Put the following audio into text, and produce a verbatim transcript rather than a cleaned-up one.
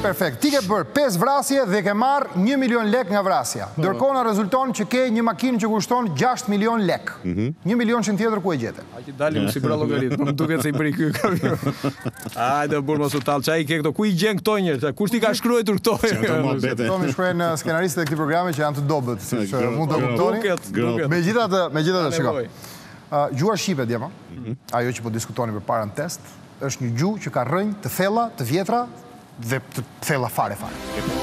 Perfekt. Ti ke bërë pesë vrasje dhe ke marrë një milion lek nga vrasja. Ndërkohë na rezulton që ke një makinë që kushton gjashtë milion lek. Një milion që në tjetër ku e gjete? A që dalim si pra logarit, më duket se i bëri ky kamion. Ajde, burë mos u tallë, çai ke këto? Ku i gjen këto njerëz? Kush ti ka shkruar këto? Këto mi shkruajnë skenaristët e këtij programi që janë të dobët, siç mund ta kuptoni. Megjithatë, megjithatë shikoj. Gjuha shqipe djema, ajo që po diskutoni përpara në test, është një gjuhë që ka rrënjë të thella, të vjetra dhe të thella fare fare.